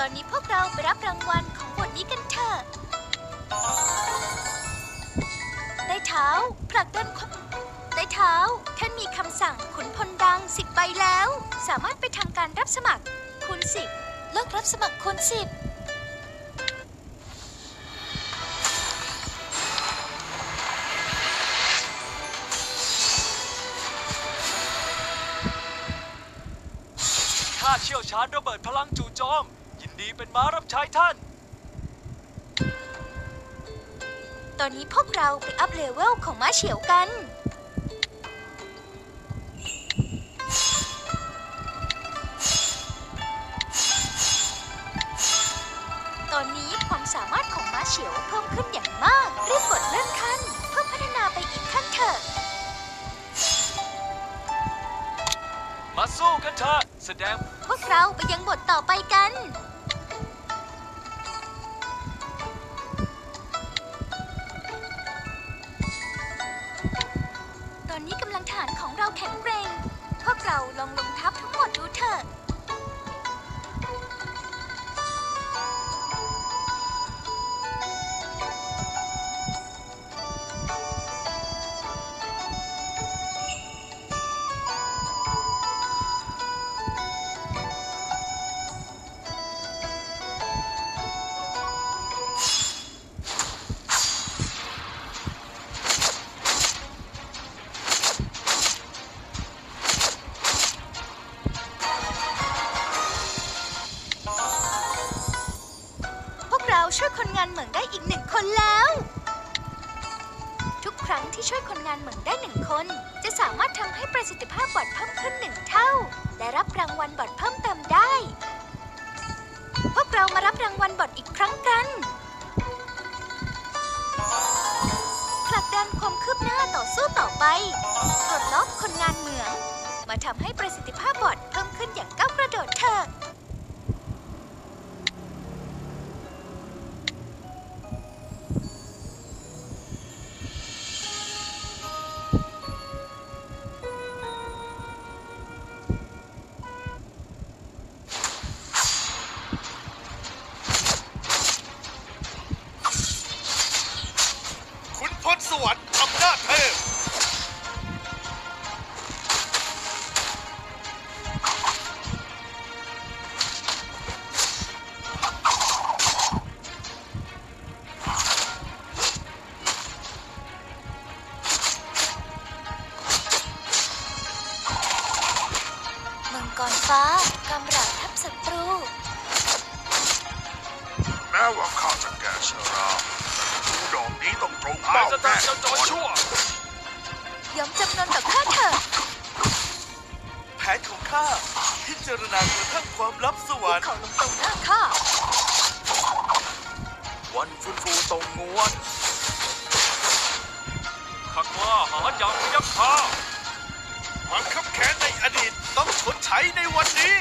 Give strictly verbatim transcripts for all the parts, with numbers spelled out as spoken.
ตอนนี้พวกเราไปรับรางวัลของบทนี้กันเถอะได้เท้าผลักดันได้เท้าท่านมีคำสั่งขุนพลดังสิบใบแล้วสามารถไปทำการรับสมัครคูณสิบเลิกรับสมัครคูณสิบข้าเชี่ยวชาญระเบิดพลังจู่โจมยินดีเป็นม้ารับใช้ท่านตอนนี้พวกเราไปอัพเลเวลของม้าเฉียวกันตอนนี้ความสามารถของม้าเฉียวเพิ่มขึ้นอย่างมากรีบกดเลื่อนขั้นเพื่อพัฒนาไปอีกขั้นเถอะมาสู้กันเถอะแสดงพวกเราไปยังบทต่อไปกันตอนนี้กำลังฐานของเราแข็งแรงพวกเราลองลงทัพทั้งหมดดูเถอะช่วยคนงานเหมืองได้อีกหนึ่งคนแล้วทุกครั้งที่ช่วยคนงานเหมืองได้หนึ่งคนจะสามารถทำให้ประสิทธิภาพบอทเพิ่มขึ้นหนึ่งเท่าและรับรางวัลบอทเพิ่มเติมได้พวกเรามารับรางวัลบอทอีกครั้งกันผลักดันความคืบหน้าต่อสู้ต่อไปปลดล็อกคนงานเหมืองมาทำให้ประสิทธิภาพบอทเพิ่มขึ้นอย่างก้าวกระโดดเถอะสวรรค์อำนาจเทพมังกรฟ้ากำราบทัพศัตรูแม้ว่าข้าจะแก่ชราดูดอกนี้ต้องตรงเป้าแน่นอนยอมจำนนต่อข้าเถอะแผนของข้าพิจารณากระทั่งความลับสวรรค์เขาลงตรงหน้าข้าวันฟื้นฟูตรงงวนข้ากล้าหาญอย่างพยัคฆ์ข้าความคับแค้นในอดีตต้องชดใช้ในวันนี้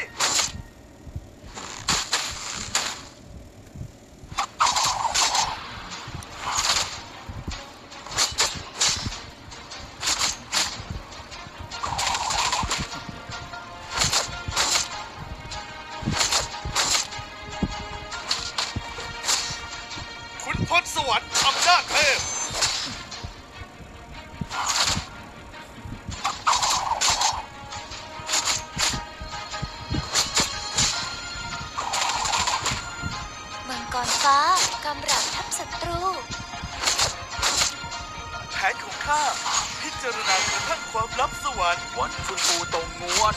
พลสวรรค์อำนาจเทพมังกรฟ้ากำราบทัพศัตรูแผนของข้าพิจารณากระทั่งความลับสวรรค์วันฟื้นฟูตรงงวน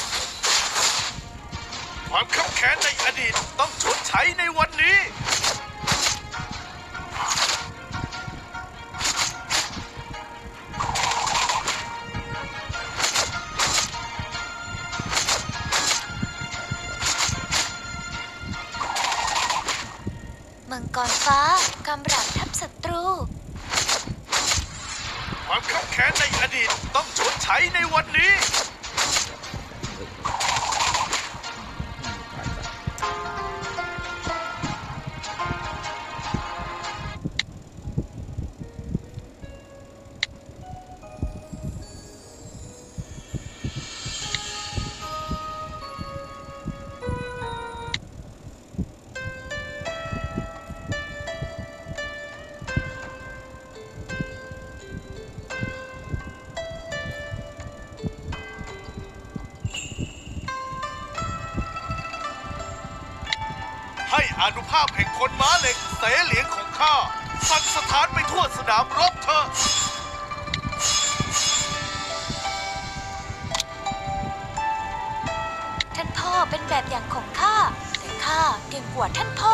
ความคับแค้นในอดีตต้องชดใช้ในวันนี้มังกรฟ้ากำราบทัพศัตรูความคับแค้นในอดีตต้องชดใช้ในวันนี้อานุภาพแห่งคนม้าเหล็กเสเหลียงของข้าสั่นสถานไปทั่วสนามรบเถอะท่านพ่อเป็นแบบอย่างของข้า แต่ข้าเก่งกว่าท่านพ่อ